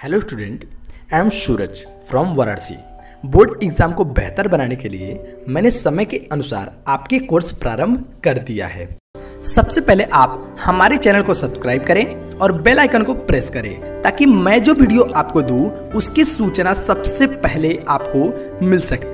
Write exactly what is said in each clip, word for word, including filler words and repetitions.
Hello student, I am Suraj from Varanasi. Board exam को बेहतर बनाने के लिए मैंने समय के अनुसार आपके कोर्स प्रारंभ कर दिया है। सबसे पहले आप हमारे चैनल को सब्सक्राइब करें और बेल आइकन को प्रेस करें ताकि मैं जो वीडियो आपको दूं उसकी सूचना सबसे पहले आपको मिल सके।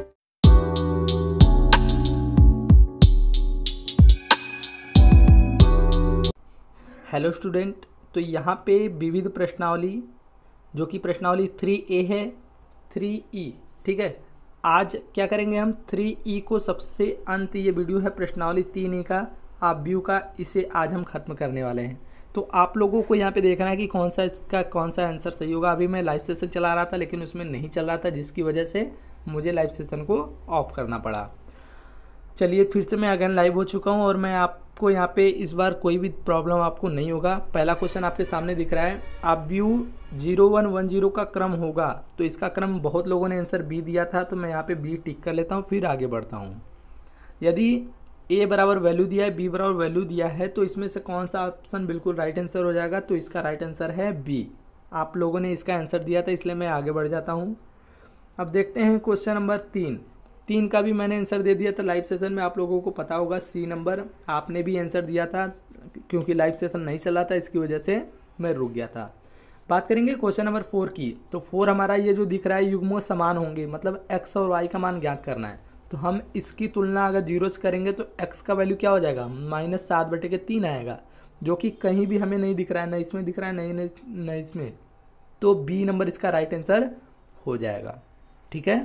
हेलो स्टूडेंट, तो यहाँ पे विविध प्रश्नावली जो कि प्रश्नावली थ्री ए है, थ्री ई, ठीक है। आज क्या करेंगे हम थ्री ई को, सबसे अंत ये वीडियो है प्रश्नावली तीन ए का आप व्यू का, इसे आज हम खत्म करने वाले हैं। तो आप लोगों को यहाँ पे देखना है कि कौन सा इसका कौन सा आंसर सही होगा। अभी मैं लाइव सेशन चला रहा था लेकिन उसमें नहीं चल रहा था, जिसकी वजह से मुझे लाइव सेशन को ऑफ करना पड़ा। चलिए फिर से मैं अगेन लाइव हो चुका हूँ और मैं आपको यहाँ पे इस बार कोई भी प्रॉब्लम आपको नहीं होगा। पहला क्वेश्चन आपके सामने दिख रहा है, आप view zero one one zero का क्रम होगा, तो इसका क्रम बहुत लोगों ने आंसर बी दिया था, तो मैं यहाँ पे बी टिक कर लेता हूँ, फिर आगे बढ़ता हूँ। यदि ए बराबर वैल्यू दिया है, बी बराबर वैल्यू दिया है, तो इसमें से कौन सा ऑप्शन बिल्कुल राइट आंसर हो जाएगा, तो इसका राइट आंसर है बी। आप लोगों ने इसका आंसर दिया था इसलिए मैं आगे बढ़ जाता हूँ। अब देखते हैं क्वेश्चन नंबर तीन। तीन का भी मैंने आंसर दे दिया था लाइव सेशन में, आप लोगों को पता होगा। सी नंबर आपने भी आंसर दिया था, क्योंकि लाइव सेशन नहीं चला था इसकी वजह से मैं रुक गया था। बात करेंगे क्वेश्चन नंबर फोर की। तो फोर हमारा ये जो दिख रहा है युग्म समान होंगे, मतलब एक्स और वाई का मान ज्ञात करना है। तो हम इसकी तुलना अगर जीरो से करेंगे तो एक्स का वैल्यू क्या हो जाएगा, माइनस सात बटे के तीन आएगा, जो कि कहीं भी हमें नहीं दिख रहा है, न इसमें दिख रहा है नहीं नहीं इसमें। तो बी नंबर इसका राइट आंसर हो जाएगा, ठीक है।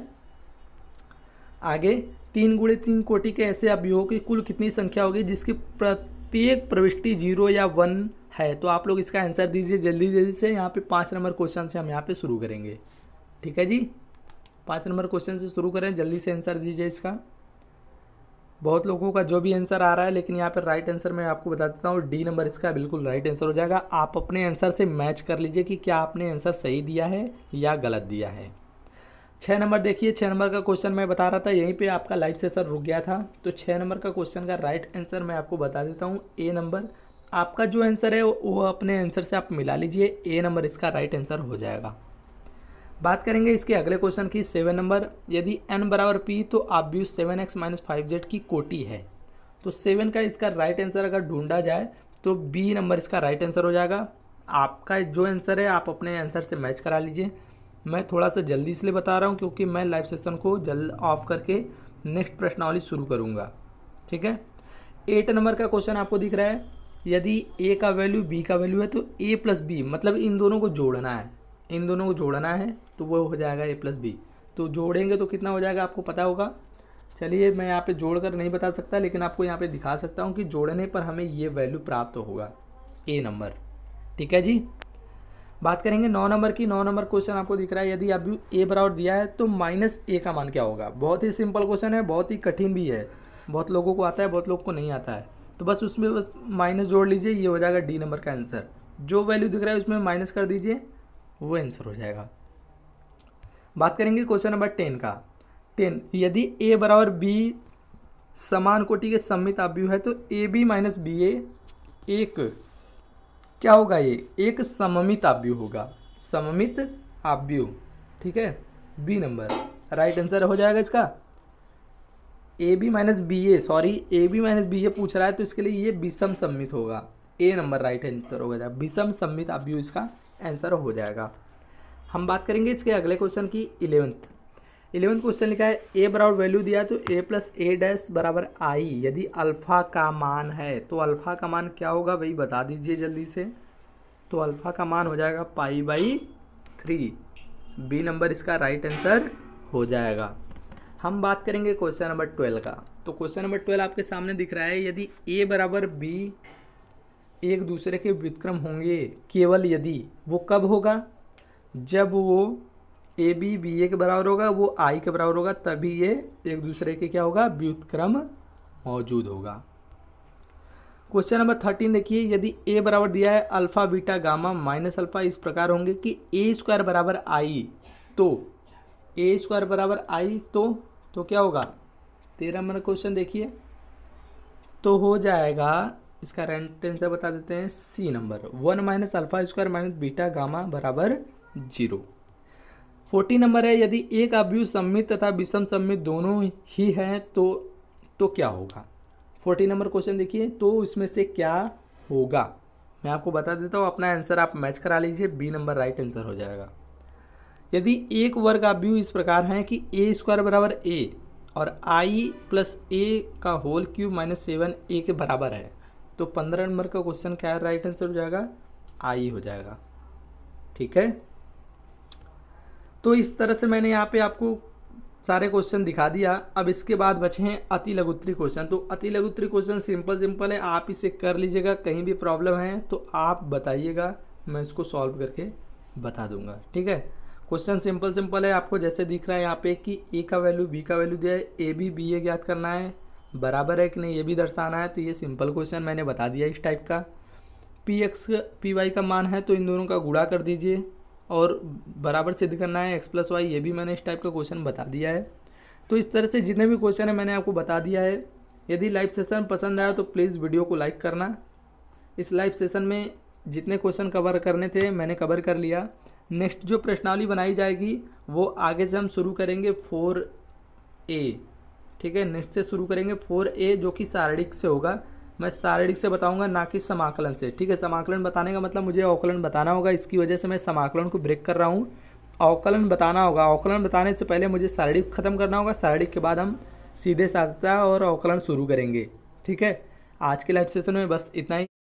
आगे, तीन गुणे तीन कोटि के ऐसे अवयवों की कुल कितनी संख्या होगी जिसकी प्रत्येक प्रविष्टि जीरो या वन है। तो आप लोग इसका आंसर दीजिए जल्दी जल्दी से। यहाँ पे पाँच नंबर क्वेश्चन से हम यहाँ पे शुरू करेंगे, ठीक है जी। पाँच नंबर क्वेश्चन से शुरू करें, जल्दी से आंसर दीजिए इसका। बहुत लोगों का जो भी आंसर आ रहा है, लेकिन यहाँ पर राइट आंसर मैं आपको बता देता हूँ, डी नंबर इसका बिल्कुल राइट आंसर हो जाएगा। आप अपने आंसर से मैच कर लीजिए कि क्या आपने आंसर सही दिया है या गलत दिया है। छः नंबर देखिए, छः नंबर का क्वेश्चन मैं बता रहा था, यहीं पे आपका लाइव सेशन रुक गया था। तो छः नंबर का क्वेश्चन का राइट आंसर मैं आपको बता देता हूँ, ए नंबर। आपका जो आंसर है वो अपने आंसर से आप मिला लीजिए, ए नंबर इसका राइट आंसर हो जाएगा। बात करेंगे इसके अगले क्वेश्चन की, सेवन नंबर। यदि एन बराबर पी तो आप view seven X minus five Z की कोटि है। तो सेवन का इसका राइट आंसर अगर ढूंढा जाए तो बी नंबर इसका राइट आंसर हो जाएगा। आपका जो आंसर है आप अपने आंसर से मैच करा लीजिए। मैं थोड़ा सा जल्दी इसलिए बता रहा हूँ क्योंकि मैं लाइव सेशन को जल्द ऑफ करके नेक्स्ट प्रश्नावली शुरू करूँगा, ठीक है। एट नंबर का क्वेश्चन आपको दिख रहा है, यदि ए का वैल्यू बी का वैल्यू है तो ए प्लस बी, मतलब इन दोनों को जोड़ना है, इन दोनों को जोड़ना है तो वो हो जाएगा ए प्लस बी। तो जोड़ेंगे तो कितना हो जाएगा आपको पता होगा। चलिए मैं यहाँ पे जोड़कर नहीं बता सकता, लेकिन आपको यहाँ पे दिखा सकता हूँ कि जोड़ने पर हमें ये वैल्यू प्राप्त होगा, ए नंबर, ठीक है जी। बात करेंगे नौ नंबर की। नौ नंबर क्वेश्चन आपको दिख रहा है, यदि अभी ए बराबर दिया है तो माइनस ए का मान क्या होगा। बहुत ही सिंपल क्वेश्चन है, बहुत ही कठिन भी है, बहुत लोगों को आता है बहुत लोगों को नहीं आता है। तो बस उसमें बस माइनस जोड़ लीजिए, ये हो जाएगा डी नंबर का आंसर। जो वैल्यू दिख रहा है उसमें माइनस कर दीजिए, वो आंसर हो जाएगा। बात करेंगे क्वेश्चन नंबर टेन का। टेन, यदि ए बराबर बी समान कोटि के सममित अवयव है तो A B minus B A एक क्या होगा, ये एक सममित अवयव होगा, सममित अवयव, ठीक है। बी नंबर राइट आंसर हो जाएगा इसका। A B minus B A sorry A B minus B A पूछ रहा है तो इसके लिए ये विषम सममित होगा, ए नंबर राइट आंसर होगा, विषम सममित अवयव इसका आंसर हो जाएगा। हम बात करेंगे इसके अगले क्वेश्चन की, इलेवंथ। इलेवंथ क्वेश्चन लिखा है, ए बराबर वैल्यू दिया है तो ए प्लस ए डैश बराबर आई, यदि अल्फ़ा का मान है तो अल्फ़ा का मान क्या होगा वही बता दीजिए जल्दी से। तो अल्फ़ा का मान हो जाएगा pi by three, B number इसका राइट आंसर हो जाएगा। हम बात करेंगे क्वेश्चन नंबर ट्वेल्व का। तो क्वेश्चन नंबर ट्वेल्व आपके सामने दिख रहा है, यदि ए बराबर बी एक दूसरे के व्युत्क्रम होंगे केवल यदि, वो कब होगा, जब वो ए बी बी ए के बराबर होगा, वो आई के बराबर होगा, तभी ये एक दूसरे के क्या होगा, व्युत्क्रम मौजूद होगा। क्वेश्चन नंबर थर्टीन देखिए, यदि ए बराबर दिया है alpha beta gamma minus alpha इस प्रकार होंगे कि ए स्क्वायर बराबर आई, तो ए स्क्वायर बराबर आई तो तो क्या होगा। तेरह नंबर क्वेश्चन देखिए, तो हो जाएगा इसका राइट आंसर बता देते हैं, C number one minus alpha square minus beta gamma बराबर जीरो। फोर्टी नंबर है, यदि एक अवयव सममित तथा विषम सममित दोनों ही हैं तो तो क्या होगा। फोर्टी नंबर क्वेश्चन देखिए, तो इसमें से क्या होगा। मैं आपको बता देता हूँ, अपना आंसर आप मैच करा लीजिए, बी नंबर राइट आंसर हो जाएगा। यदि एक वर्ग अवयव इस प्रकार हैं कि ए स्क्वायर बराबर ए और आई प्लस ए का whole cube minus seven A के बराबर है, तो पंद्रह नंबर का क्वेश्चन क्या है, राइट आंसर हो जाएगा आई हो जाएगा। ठीक है, तो इस तरह से मैंने यहाँ पे आपको सारे क्वेश्चन दिखा दिया। अब इसके बाद बचे हैं अति लघुत्तरी क्वेश्चन। तो अति लघुत्तरी क्वेश्चन सिंपल सिंपल है, आप इसे कर लीजिएगा। कहीं भी प्रॉब्लम है तो आप बताइएगा, मैं इसको सॉल्व करके बता दूंगा। ठीक है, क्वेश्चन सिंपल सिंपल है, आपको जैसे दिख रहा है यहाँ पे कि ए का वैल्यू बी का वैल्यू दिया है, ए बी बी ए ज्ञात करना है, बराबर है कि नहीं ये भी दर्शाना है। तो ये सिंपल क्वेश्चन मैंने बता दिया इस टाइप का। पी एक्स पी वाई का मान है तो इन दोनों का गुणा कर दीजिए और बराबर सिद्ध करना है एक्स प्लस वाई, ये भी मैंने इस टाइप का क्वेश्चन बता दिया है। तो इस तरह से जितने भी क्वेश्चन है मैंने आपको बता दिया है। यदि लाइव सेशन पसंद आया तो प्लीज़ वीडियो को लाइक करना। इस लाइव सेशन में जितने क्वेश्चन कवर करने थे मैंने कवर कर लिया। नेक्स्ट जो प्रश्नावली बनाई जाएगी वो आगे से हम शुरू करेंगे फोर ए। ठीक है, नेक्स्ट से शुरू करेंगे फोर ए जो कि शारीरिक से होगा। मैं शारीरिक से बताऊंगा ना कि समाकलन से। ठीक है, समाकलन बताने का मतलब मुझे अवकलन बताना होगा, इसकी वजह से मैं समाकलन को ब्रेक कर रहा हूँ। अवकलन बताना होगा, अवकलन बताने से पहले मुझे शारीरिक खत्म करना होगा, शारीरिक के बाद हम सीधे साधता और अवकलन शुरू करेंगे। ठीक है, आज के लाइव सेशन में बस इतना ही।